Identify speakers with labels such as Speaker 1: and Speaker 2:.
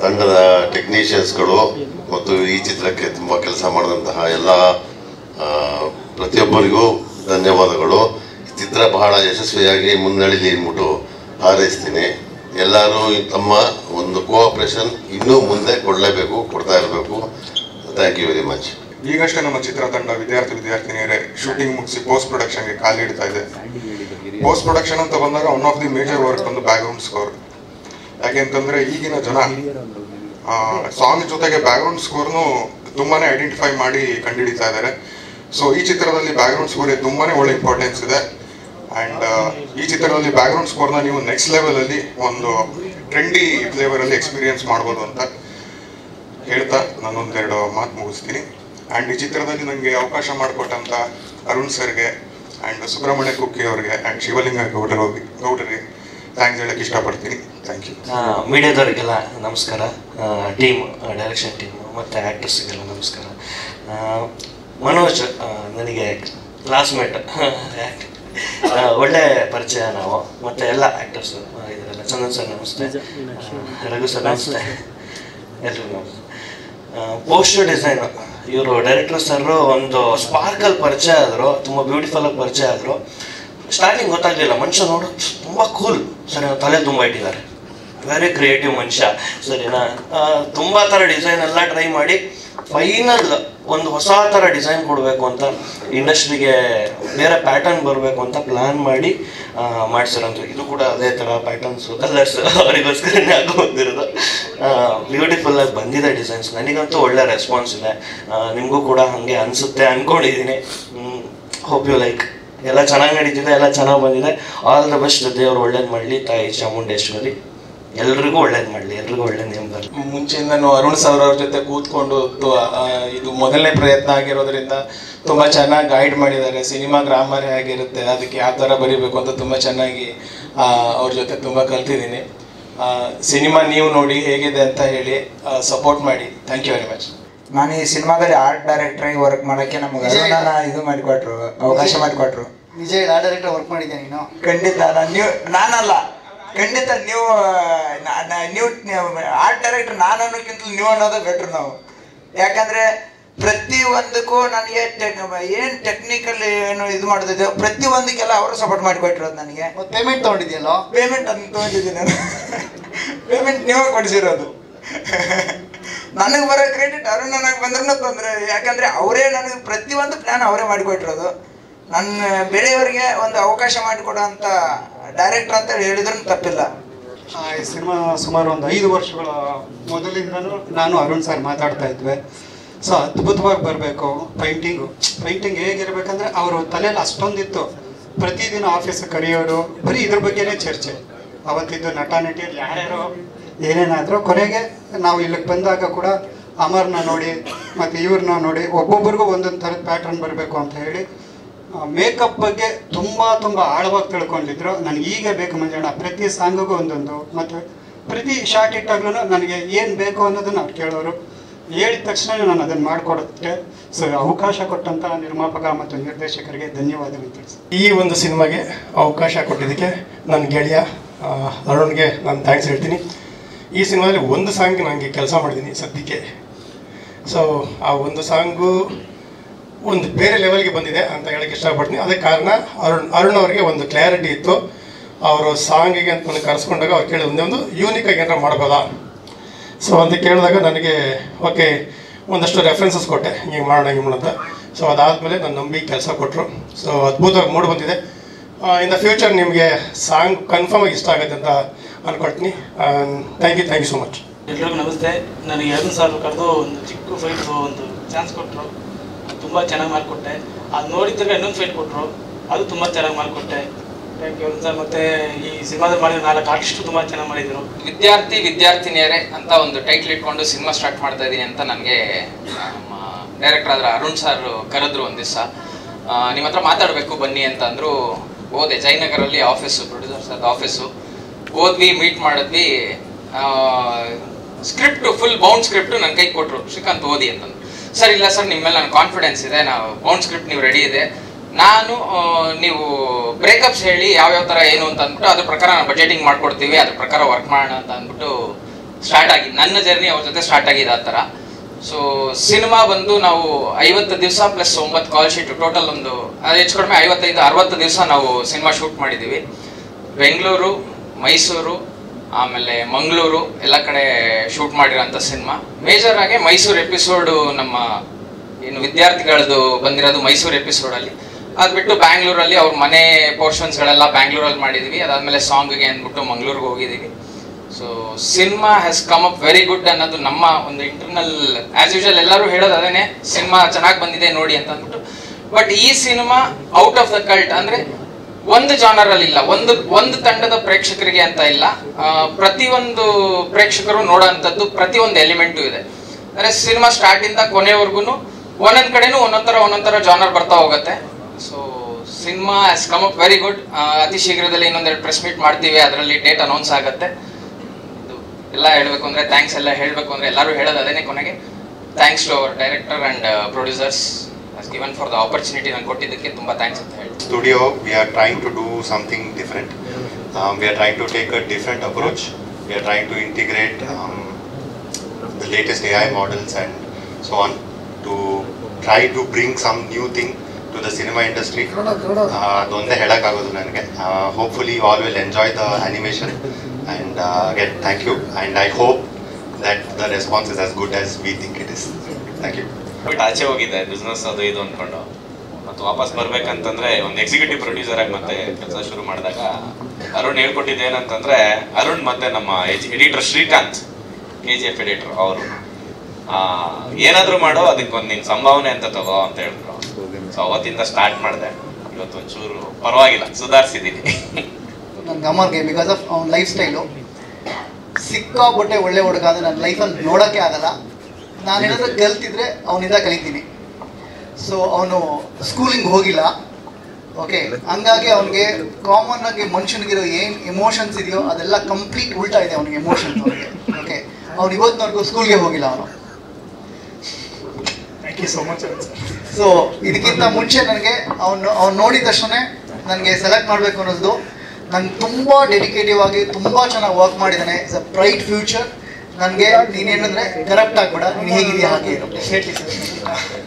Speaker 1: ತಂಡದ ಟೆಕ್ನಿಷಿಯನ್ಸ್ಗಳು ಮತ್ತು ಈ ಚಿತ್ರಕ್ಕೆ ತುಂಬ ಕೆಲಸ ಮಾಡಿದಂತಹ ಎಲ್ಲ ಪ್ರತಿಯೊಬ್ಬರಿಗೂ ಧನ್ಯವಾದಗಳು. ಈ ಚಿತ್ರ ಬಹಳ ಯಶಸ್ವಿಯಾಗಿ ಮುನ್ನಡೆಯಲಿ ಅಂದ್ಬಿಟ್ಟು ಹಾರೈಸ್ತೀನಿ. ಎಲ್ಲರೂ ತಮ್ಮ ಒಂದು ಕೋಆಪರೇಷನ್ ಇನ್ನೂ ಮುಂದೆ ಕೊಡಲೇಬೇಕು, ಕೊಡ್ತಾ ಇರಬೇಕು. Thank you very much.
Speaker 2: ಈಗಷ್ಟೇ ನಮ್ಮ ಚಿತ್ರತಂಡ ವಿದ್ಯಾರ್ಥಿನಿಯರೇ ಶೂಟಿಂಗ್ ಮುಗಿಸಿ ಪೋಸ್ಟ್ ಪ್ರೊಡಕ್ಷನ್ಗೆ ಕಾಲಿಡ್ತಾ ಇದೆ. ಪೋಸ್ಟ್ ಪ್ರೊಡಕ್ಷನ್ ಅಂತ ಬಂದಾಗ one of the major work ಒಂದು ಬ್ಯಾಕ್ಗ್ರೌಂಡ್ ಸ್ಕೋರ್. ಯಾಕೆಂತಂದ್ರೆ ಈಗಿನ ಜನ ಸಾಂಗ್ ಜೊತೆಗೆ ಬ್ಯಾಕ್ಗ್ರೌಂಡ್ ಸ್ಕೋರ್ನು ತುಂಬಾನೇ ಐಡೆಂಟಿಫೈ ಮಾಡಿ ಕಂಡುಹಿಡಿತಾ ಇದ್ದಾರೆ. ಸೊ ಈ ಚಿತ್ರದಲ್ಲಿ ಬ್ಯಾಕ್ಗ್ರೌಂಡ್ ಸ್ಕೋರ್ಗೆ ತುಂಬಾನೇ ಒಳ್ಳೆ ಇಂಪಾರ್ಟೆನ್ಸ್ ಇದೆ. ಅಂಡ್ ಈ ಚಿತ್ರದಲ್ಲಿ ಬ್ಯಾಕ್ಗ್ರೌಂಡ್ ಸ್ಕೋರ್ನ ನೀವು ನೆಕ್ಸ್ಟ್ ಲೆವೆಲ್ ಅಲ್ಲಿ ಒಂದು ಟ್ರೆಂಡಿ ಫ್ಲೇವರ್ ಅಲ್ಲಿ ಎಕ್ಸ್ಪೀರಿಯನ್ಸ್ ಮಾಡ್ಬೋದು ಅಂತ ಹೇಳ್ತಾ ನಾನೊಂದೆರಡು ಮಾತು ಮುಗಿಸ್ತೀನಿ. ಅಂಡ್ ಈ ಚಿತ್ರದಲ್ಲಿ ನನಗೆ ಅವಕಾಶ ಮಾಡಿಕೊಟ್ಟಂತ ಅರುಣ್ ಸರ್ಗೆ ಅಂಡ್ ಸುಬ್ರಹ್ಮಣ್ಯ ಕುಕ್ಕಿ ಅವ್ರಿಗೆ ಅಂಡ್ ಶಿವಲಿಂಗ ಗೌಡರಿಗೆ ಥ್ಯಾಂಕ್ಸ್ ಹೇಳಕ್ಕೆ ಇಷ್ಟಪಡ್ತೀನಿ. Thank you.
Speaker 3: ಮೀಡಿಯಾದವರಿಗೆಲ್ಲ ನಮಸ್ಕಾರ, ಟೀಮ್ ಡೈರೆಕ್ಷನ್ ಟೀಮ್ ಮತ್ತು ಆ್ಯಕ್ಟರ್ಸ್ಗೆಲ್ಲ ನಮಸ್ಕಾರ. ಮನೋಜ್ ನನಗೆ ಕ್ಲಾಸ್ಮೇಟ್, ಒಳ್ಳೆ ಪರಿಚಯ ನಾವು, ಮತ್ತು ಎಲ್ಲ ಆ್ಯಕ್ಟರ್ಸು ಇದರೆಲ್ಲ. ಚಂದನ್ ಸರ್ ನಮಸ್ತೆ, ರಘು ಸರ್ ನಮಸ್ತೆ, ಎಲ್ರಿಗೂ ನಮಸ್ತೆ. ಪೋಸ್ಟರ್ ಡಿಸೈನ್ ಇವರು ಡೈರೆಕ್ಟರ್ ಸರ್ ಒಂದು ಸ್ಪಾರ್ಕಲ್ ಪರಿಚಯ ಆದರು, ತುಂಬ ಬ್ಯೂಟಿಫುಲ್ ಆಗಿ ಪರಿಚಯ ಆದರು. ಸ್ಟಾರ್ಟಿಂಗ್ ಗೊತ್ತಾಗಲಿಲ್ಲ, ಮನುಷ್ಯ ನೋಡು ತುಂಬ ಕೂಲ್, ಸರಿ ತಲೆ ತುಂಬ ಇಟ್ಟಿದ್ದಾರೆ, ವೆರಿ ಕ್ರಿಯೇಟಿವ್ ಮನುಷ್ಯ, ಸರಿನಾ. ತುಂಬ ಥರ ಡಿಸೈನ್ ಎಲ್ಲ ಟ್ರೈ ಮಾಡಿ ಫೈನಲ್ ಒಂದು ಹೊಸ ಥರ ಡಿಸೈನ್ ಕೊಡಬೇಕು ಅಂತ, ಇಂಡಸ್ಟ್ರಿಗೆ ಬೇರೆ ಪ್ಯಾಟರ್ನ್ ಬರಬೇಕು ಅಂತ ಪ್ಲ್ಯಾನ್ ಮಾಡಿ ಮಾಡಿಸಿರೋದು. ಇದು ಕೂಡ ಅದೇ ಥರ ಪ್ಯಾಟರ್ನ್ಸು ಕಲರ್ಸ್ ಅವರಿಗೋಸ್ಕರನೇ ಆಗಿ ಬಂದಿರೋದು. ಬ್ಯೂಟಿಫುಲ್ಲಾಗಿ ಬಂದಿದೆ ಡಿಸೈನ್ಸ್, ನನಗಂತೂ ಒಳ್ಳೆ ರೆಸ್ಪಾನ್ಸ್ ಇದೆ, ನಿಮಗೂ ಕೂಡ ಹಾಗೆ ಅನಿಸುತ್ತೆ ಅಂದ್ಕೊಂಡಿದ್ದೀನಿ. Hope you like. ಎಲ್ಲ ಚೆನ್ನಾಗಿ ನಡೀತಿದೆ, ಎಲ್ಲ ಚೆನ್ನಾಗಿ ಬಂದಿದೆ. All the best. ದೇವ್ರು ಒಳ್ಳೇದು ಮಾಡಲಿ, ತಾಯಿ ಚಾಮುಂಡೇಶ್ವರಿ ಎಲ್ರಿಗೂ ಒಳ್ಳೇದು ಮಾಡಲಿ, ಎಲ್ರಿಗೂ ಒಳ್ಳೆ ನೇಮ್ ಬರಲಿ.
Speaker 4: ಮುಂಚೆಯಿಂದನೂ ಅರುಣ್ ಸರ್ ಅವ್ರ ಜೊತೆ ಕೂತ್ಕೊಂಡು ಇದು ಮೊದಲನೇ ಪ್ರಯತ್ನ ಆಗಿರೋದ್ರಿಂದ ತುಂಬ ಚೆನ್ನಾಗಿ ಗೈಡ್ ಮಾಡಿದ್ದಾರೆ. ಸಿನಿಮಾ ಗ್ರಾಮರ್ ಹೇಗಿರುತ್ತೆ, ಅದಕ್ಕೆ ಯಾವ ಥರ ಬರೀಬೇಕು ಅಂತ ತುಂಬ ಚೆನ್ನಾಗಿ ಅವ್ರ ಜೊತೆ ತುಂಬ ಕಲ್ತಿದ್ದೀನಿ. ಸಿನಿಮಾ ನೀವು ನೋಡಿ ಹೇಗಿದೆ ಅಂತ ಹೇಳಿ ಸಪೋರ್ಟ್ ಮಾಡಿ. Thank you very much.
Speaker 5: ನಾನು ಈ ಸಿನಿಮಾದಲ್ಲಿ ಆರ್ಟ್ ಡೈರೆಕ್ಟ್ರಾಗಿ ವರ್ಕ್ ಮಾಡೋಕ್ಕೆ ನಮಗೆ ಅರುಣನ ಇದು ಮಾಡಿಕೊಟ್ರು, ಅವಕಾಶ ಮಾಡಿಕೊಟ್ರು.
Speaker 6: ನಿಜ ಆರ್ಟ್ ಡೈರೆಕ್ಟರ್ ವರ್ಕ್ ಮಾಡಿದ್ದೆ ನೀನು?
Speaker 5: ಖಂಡಿತ ನಾನಲ್ಲ, ಖಂಡಿತ ನೀವು ಆರ್ಟ್ ಡೈರೆಕ್ಟರ್ ನಾನು ಅನ್ನೋಕ್ಕಿಂತ ನೀವು ಅನ್ನೋದು ಬೆಟ್ರು ನಾವು. ಯಾಕಂದರೆ ಪ್ರತಿಯೊಂದಕ್ಕೂ ನನಗೆ ಏನು ಟೆಕ್ನಿಕಲ್ ಏನು ಇದು ಮಾಡೋದಿದೆ ಪ್ರತಿಯೊಂದಕ್ಕೆಲ್ಲ ಅವರು ಸಪೋರ್ಟ್ ಮಾಡಿಕೊಟ್ಟಿರೋದು ನನಗೆ.
Speaker 6: ಪೇಮೆಂಟ್ ತೊಗೊಂಡಿದ್ಯಲ್ಲೋ?
Speaker 5: ಪೇಮೆಂಟ್ ಅದನ್ನು ತೊಗೊಂಡಿದ್ದೀನಿ ನಾನು. ಪೇಮೆಂಟ್ ನೀವೇ ಕೊಡಿಸಿರೋದು. ನನಗೆ ಬರೋ ಕ್ರೆಡಿಟ್ ಅರುಣ್ ನನಗೆ ಬಂದ್ರೂ ತೊಂದರೆ, ಯಾಕಂದರೆ ಅವರೇ ನನಗೆ ಪ್ರತಿಯೊಂದು ಪ್ಲ್ಯಾನ್ ಅವರೇ ಮಾಡಿಕೊಟ್ಟಿರೋದು. ನನ್ನ ಬೇರೆಯವರಿಗೆ ಒಂದು ಅವಕಾಶ ಮಾಡಿಕೊಡೋ ಅಂತ ಡೈರೆಕ್ಟರ್ ಅಂತ ಹೇಳಿದ್ರೂ ತಪ್ಪಿಲ್ಲ.
Speaker 7: ಈ ಸಿನಿಮಾ ಸುಮಾರು ಒಂದು 5 ವರ್ಷಗಳ ಮೊದಲಿಂದನೂ ನಾನು ಅರುಣ್ ಸರ್ ಮಾತಾಡ್ತಾ ಇದ್ವಿ. ಸೊ ಅದ್ಭುತವಾಗಿ ಬರಬೇಕು, ಪೈಂಟಿಂಗ್ ಹೇಗಿರ್ಬೇಕಂದ್ರೆ ಅವರು ತಲೆಯಲ್ಲಿ ಅಷ್ಟೊಂದಿತ್ತು. ಪ್ರತಿದಿನ ಆಫೀಸಿಗೆ ಕರೆಯೋರು, ಬರೀ ಇದ್ರ ಬಗ್ಗೆನೇ ಚರ್ಚೆ. ಅವತ್ತಿದ್ದು ನಟ ನಟಿಯಲ್ಲಿ ಯಾರ್ಯಾರೋ ಏನೇನಾದರೂ ಕೊನೆಗೆ ನಾವು ಇಲ್ಲಿಗೆ ಬಂದಾಗ ಕೂಡ ಅಮರ್ನ ನೋಡಿ ಮತ್ತು ಇವ್ರನ್ನ ನೋಡಿ ಒಬ್ಬೊಬ್ರಿಗೂ ಒಂದೊಂದು ಥರದ ಪ್ಯಾಟ್ರನ್ ಬರಬೇಕು ಅಂತ ಹೇಳಿ ಮೇಕಪ್ ಬಗ್ಗೆ ತುಂಬ ಆಳವಾಗಿ ತಿಳ್ಕೊಂಡಿದ್ರು. ನನಗೆ ಈಗ ಬೇಕು ಮಂಜಣ್ಣ, ಪ್ರತಿ ಸಾಂಗಿಗೂ ಒಂದೊಂದು, ಮತ್ತು ಪ್ರತಿ ಶಾರ್ಟ್ ಇಟ್ಟಾಗ್ಲೂ ನನಗೆ ಏನು ಬೇಕು ಅನ್ನೋದನ್ನು ಅವ್ರು ಕೇಳೋರು. ಹೇಳಿದ ತಕ್ಷಣ ನಾನು ಅದನ್ನು ಮಾಡಿಕೊಡುತ್ತೆ. ಸೊ ಅವಕಾಶ ಕೊಟ್ಟಂಥ ನಿರ್ಮಾಪಕ ಮತ್ತು ನಿರ್ದೇಶಕರಿಗೆ ಧನ್ಯವಾದಗಳು ತಿಳಿಸಿ.
Speaker 8: ಈ ಒಂದು ಸಿನಿಮಾಗೆ ಅವಕಾಶ ಕೊಟ್ಟಿದ್ದಕ್ಕೆ ನನ್ನ ಗೆಳೆಯ ಅರುಣ್ಗೆ ನಾನು ಥ್ಯಾಂಕ್ಸ್ ಹೇಳ್ತೀನಿ. ಈ ಸಿನಿಮಾದಲ್ಲಿ ಒಂದು ಸಾಂಗ್ ನನಗೆ ಕೆಲಸ ಮಾಡಿದ್ದೀನಿ ಸದ್ಯಕ್ಕೆ. ಸೊ ಆ ಒಂದು ಸಾಂಗು ಒಂದು ಬೇರೆ ಲೆವೆಲ್ಗೆ ಬಂದಿದೆ ಅಂತ ಹೇಳಕ್ಕೆ ಇಷ್ಟಪಡ್ತೀನಿ. ಅದಕ್ಕೆ ಕಾರಣ ಅರುಣ್ ಅವರಿಗೆ ಒಂದು ಕ್ಲಾರಿಟಿ ಇತ್ತು. ಅವರು ಸಾಂಗಿಗೆ ಅಂತ ನನಗೆ ಕರೆಸ್ಕೊಂಡಾಗ ಅವ್ರು ಕೇಳಿದ ಒಂದು ಯೂನಿಕಾಗಿ ಏನಾರ ಮಾಡ್ಬೋದಾ. ಸೊ ಅಂತ ಕೇಳಿದಾಗ ನನಗೆ ಓಕೆ ಒಂದಷ್ಟು ರೆಫರೆನ್ಸಸ್ ಕೊಟ್ಟೆ, ಹಿಂಗೆ ಮಾಡೋಣ ಅಂತ. ಸೊ ಅದಾದಮೇಲೆ ನನ್ನ ನಂಬಿ ಕೆಲಸ ಕೊಟ್ಟರು. ಸೊ ಅದ್ಭುತವಾಗಿ ಮೂಡಿ ಬಂದಿದೆ. ಇನ್ ದ ಫ್ಯೂಚರ್ ನಿಮಗೆ ಸಾಂಗ್ ಕನ್ಫರ್ಮ್ ಆಗಿ ಇಷ್ಟ ಆಗುತ್ತೆ ಅಂತ ಅಂದ್ಕೊಳ್ತೀನಿ. Thank you so much.
Speaker 9: ಎಲ್ರಿಗೂ ನಮಸ್ತೆ. ನನಗೆ ಅರುಣ್ ಸರ್ ಕರೆದು ಒಂದು ಚಿಕ್ಕ ಫೈಟ್ ಒಂದು ಚಾನ್ಸ್ ಕೊಟ್ಟರು, ತುಂಬ ಚೆನ್ನಾಗಿ ಮಾಡಿಕೊಟ್ಟೆ. ಅದು ನೋಡಿದಾಗ ಇನ್ನೊಂದು ಫೈಟ್ ಕೊಟ್ಟರು, ಅದು ತುಂಬ ಚೆನ್ನಾಗಿ ಮಾಡಿಕೊಟ್ಟೆ. Thank you Arun sir. ಮತ್ತು ಈ ಸಿನಿಮಾದಲ್ಲಿ ಮಾಡಿದ 4 ಆರ್ಟಿಸ್ಟು ತುಂಬ ಚೆನ್ನಾಗಿ ಮಾಡಿದರು.
Speaker 10: ವಿದ್ಯಾರ್ಥಿನಿಯರೇ ಅಂತ ಒಂದು ಟೈಟ್ಲ್ ಇಟ್ಕೊಂಡು ಸಿನಿಮಾ ಸ್ಟಾರ್ಟ್ ಮಾಡ್ತಾ ಇದ್ದೀನಿ ಅಂತ ನನಗೆ ಡೈರೆಕ್ಟರ್ ಆದ್ರೆ ಅರುಣ್ ಸರ್ ಕರೆದ್ರು ಒಂದು ದಿವಸ. ನಿಮ್ಮ ಹತ್ರ ಮಾತಾಡಬೇಕು ಬನ್ನಿ ಅಂತ ಅಂದರು. ಹೋದೆ, ಜಯನಗರಲ್ಲಿ ಆಫೀಸು, ಪ್ರೊಡ್ಯೂಸರ್ಸ್ ಅದು ಆಫೀಸು. ಹೋದ್ವಿ, ಮೀಟ್ ಮಾಡಿದ್ವಿ. ಸ್ಕ್ರಿಪ್ಟು ಫುಲ್ ಬೌಂಡ್ ಸ್ಕ್ರಿಪ್ಟು ನನ್ನ ಕೈಗೆ ಕೊಟ್ಟರು. ಶ್ರೀಕಾಂತ್ ಓದಿ ಅಂತಂದು. ಸರ್ ಇಲ್ಲ ಸರ್, ನಿಮ್ಮ ಮೇಲೆ ನನ್ನ ಕಾನ್ಫಿಡೆನ್ಸ್ ಇದೆ, ನಾವು ಬೌಂಡ್ ಸ್ಕ್ರಿಪ್ಟ್ ನೀವು ರೆಡಿ ಇದೆ, ನೀವು ಬ್ರೇಕಪ್ಸ್ ಹೇಳಿ ಯಾವ್ಯಾವ ಥರ ಏನು ಅಂತ ಅಂದ್ಬಿಟ್ಟು ಅದ್ರ ಪ್ರಕಾರ ನಾವು ಬಜೆಟಿಂಗ್ ಮಾಡ್ಕೊಡ್ತೀವಿ, ಅದ್ರ ಪ್ರಕಾರ ವರ್ಕ್ ಮಾಡೋಣ ಅಂತ ಅಂದ್ಬಿಟ್ಟು ಸ್ಟಾರ್ಟ್ ಆಗಿ ನನ್ನ ಜರ್ನಿ ಅವ್ರ ಜೊತೆ ಸ್ಟಾರ್ಟ್ ಆಗಿದೆ ಆ ಥರ. ಸೊ ಸಿನಿಮಾ ಬಂದು ನಾವು 50 ದಿವಸ ಪ್ಲಸ್ 9 ಕಾಲ್ ಶೀಟ್, ಟೋಟಲ್ ಒಂದು ಅದು ಹೆಚ್ಚು ಕಡಿಮೆ 55-60 ದಿವಸ ನಾವು ಸಿನಿಮಾ ಶೂಟ್ ಮಾಡಿದ್ದೀವಿ. ಬೆಂಗಳೂರು, ಮೈಸೂರು, ಆಮೇಲೆ ಮಂಗಳೂರು ಎಲ್ಲ ಕಡೆ ಶೂಟ್ ಮಾಡಿರೋಂಥ ಸಿನಿಮಾ. ಮೇಜರ್ ಆಗಿ ಮೈಸೂರು ಎಪಿಸೋಡು, ನಮ್ಮ ಏನು ವಿದ್ಯಾರ್ಥಿಗಳದ್ದು ಬಂದಿರೋದು ಮೈಸೂರು ಎಪಿಸೋಡಲ್ಲಿ. ಅದು ಬಿಟ್ಟು ಬ್ಯಾಂಗ್ಳೂರಲ್ಲಿ ಅವ್ರ ಮನೆ ಪೋರ್ಷನ್ಸ್ಗಳೆಲ್ಲ ಬ್ಯಾಂಗ್ಳೂರಲ್ಲಿ ಮಾಡಿದ್ದೀವಿ. ಅದಾದಮೇಲೆ ಸಾಂಗ್ಗೆ ಅಂದ್ಬಿಟ್ಟು ಮಂಗಳೂರಿಗೆ ಹೋಗಿದ್ದೀವಿ. So cinema has come up very good ಅನ್ನೋದು ನಮ್ಮ ಒಂದು ಇಂಟರ್ನಲ್, ಆಸ್ ಯೂಶುವಲ್ ಎಲ್ಲರೂ ಹೇಳೋದು ಅದೇನೆ, ಸಿನಿಮಾ ಚೆನ್ನಾಗಿ ಬಂದಿದೆ ನೋಡಿ ಅಂತ ಅಂದ್ಬಿಟ್ಟು. ಬಟ್ ಈ cinema out of the cult, ಅಂದ್ರೆ ಒಂದು ಜಾನರ್ ಅಲ್ಲಿ ಇಲ್ಲ, ಒಂದು ತಂಡದ ಪ್ರೇಕ್ಷಕರಿಗೆ ಅಂತ ಇಲ್ಲ, ಪ್ರತಿಯೊಂದು ಪ್ರೇಕ್ಷಕರು ನೋಡೋಂಥದ್ದು ಪ್ರತಿಯೊಂದು ಎಲಿಮೆಂಟು ಇದೆ. ಅಂದ್ರೆ ಸಿನಿಮಾ ಸ್ಟಾರ್ಟ್ ಇಂದ ಕೊನೆವರೆಗೂ ಒಂದೊಂದ್ ಕಡೆನೂ ಒಂದೊಂದರ ಜಾನರ್ ಬರ್ತಾ ಹೋಗುತ್ತೆ. So cinema has come up very good. ಅತಿ ಶೀಘ್ರದಲ್ಲಿ ಇನ್ನೊಂದೆರಡು ಪ್ರೆಸ್ ಮೀಟ್ ಮಾಡ್ತೀವಿ, ಅದರಲ್ಲಿ ಡೇಟ್ ಅನೌನ್ಸ್ ಆಗುತ್ತೆ. ಎಲ್ಲ ಹೇಳಬೇಕು ಅಂದ್ರೆ ಥ್ಯಾಂಕ್ಸ್, ಎಲ್ಲ ಹೇಳಬೇಕು ಅಂದ್ರೆ ಎಲ್ಲರೂ ಹೇಳೋದು ಅದೇನೆ ಕೊನೆಗೆ. Thanks to our director and producers given for the opportunity ನಾನು ಕೊಟ್ಟಿದ್ದಕ್ಕೆ ತುಂಬ ಥ್ಯಾಂಕ್ಸ್ ಅಂತ ಹೇಳಿ.
Speaker 11: Studio, we are trying to do something different. We are trying to take a different approach. We are trying to integrate the latest AI models and so on to try to bring some new thing to the cinema industry. ಅದೊಂದೇ ಹೇಳಕ್ಕಾಗೋದು ನನಗೆ. Hopefully you all will enjoy the animation and again thank you and I hope that the response is as good as we think it is. Thank you.
Speaker 12: But ಆಚೆ ಹೋಗಿದ್ದೆ business ಅದು ಇದು ಅಂದ್ಕೊಂಡು, ಮತ್ತು ವಾಪಸ್ ಬರ್ಬೇಕಂತಂದ್ರೆ ಒಂದು ಎಕ್ಸಿಕ್ಯೂಟಿವ್ ಪ್ರೊಡ್ಯೂಸರ್ ಆಗಿ ಮತ್ತೆ ಕೆಲಸ ಶುರು ಮಾಡಿದಾಗ ಅರುಣ್ ಹೇಳ್ಕೊಟ್ಟಿದ್ದು ಏನಂತಂದ್ರೆ, ಅರುಣ್ ಮತ್ತೆ ನಮ್ಮ ಎಡಿಟರ್ ಶ್ರೀಕಾಂತ್, KGF ಎಡಿಟರ್, ಅವರು ಏನಾದ್ರು ಮಾಡೋ ಅದಕ್ಕೊಂದು ನಿನ್ ಸಂಭಾವನೆ ಅಂತ ತಗೋ ಅಂತ ಹೇಳಿದ್ರು. ಸೊ ಅವತ್ತಿಂದ ಸ್ಟಾರ್ಟ್ ಮಾಡಿದೆ. ಇವತ್ತು ಒಂಚೂರು ಪರವಾಗಿಲ್ಲ, ಸುಧಾರಿಸಿದ್ದೀನಿ.
Speaker 6: ನನ್ಗೆ ಅಮ್ಮನಿಗೆ ಬಿಕಾಸ್ ಆಫ್ ಅವ್ನ ಲೈಫ್ ಸ್ಟೈಲು ಸಿಕ್ಕಾಪಟ್ಟೆ ಒಳ್ಳೆ ಹುಡುಗ. ಅಂದರೆ ನನ್ನ ಲೈಫಲ್ಲಿ ನೋಡೋಕ್ಕೆ ಆಗಲ್ಲ. ನಾನೇನಾದರೂ ಕಲ್ತಿದ್ರೆ ಅವನಿಂದ ಕಲಿತೀನಿ. ಸೊ ಅವನು ಸ್ಕೂಲಿಂಗ್ ಹೋಗಿಲ್ಲ, ಓಕೆ. ಹಂಗಾಗಿ ಅವನಿಗೆ ಕಾಮನ್ ಆಗಿ ಮನುಷ್ಯನಿಗಿರೋ ಏನು ಎಮೋಷನ್ಸ್ ಇದೆಯೋ ಅದೆಲ್ಲ ಕಂಪ್ಲೀಟ್ ಉಲ್ಟಾ ಇದೆ ಅವನಿಗೆ ಎಮೋಷನ್ಸ್ ಅವನಿಗೆ, ಓಕೆ. ಅವ್ನು ಇವತ್ತಿನವರೆಗೂ ಸ್ಕೂಲ್ಗೆ ಹೋಗಿಲ್ಲ ಅವನು.
Speaker 8: Thank you so much.
Speaker 6: So ಇದಕ್ಕಿಂತ ಮುಂಚೆ ನನಗೆ ಅವ್ನು ನೋಡಿದ ತಕ್ಷಣ ನನಗೆ ಸೆಲೆಕ್ಟ್ ಮಾಡಬೇಕು ಅನ್ನೋದು. ನಂಗೆ ತುಂಬ ಡೆಡಿಕೇಟಿವ್ ಆಗಿ ತುಂಬ ಚೆನ್ನಾಗಿ ವರ್ಕ್ ಮಾಡಿದ್ದಾನೆ. It's a bright future. ನನಗೆ ನೀನೇನಂದರೆ ಕರಪ್ಟ್ ಆಗ್ಬೇಡ, ನೀನು ಹೇಗಿದೆಯಾ ಹಾಗೆ ಇರು.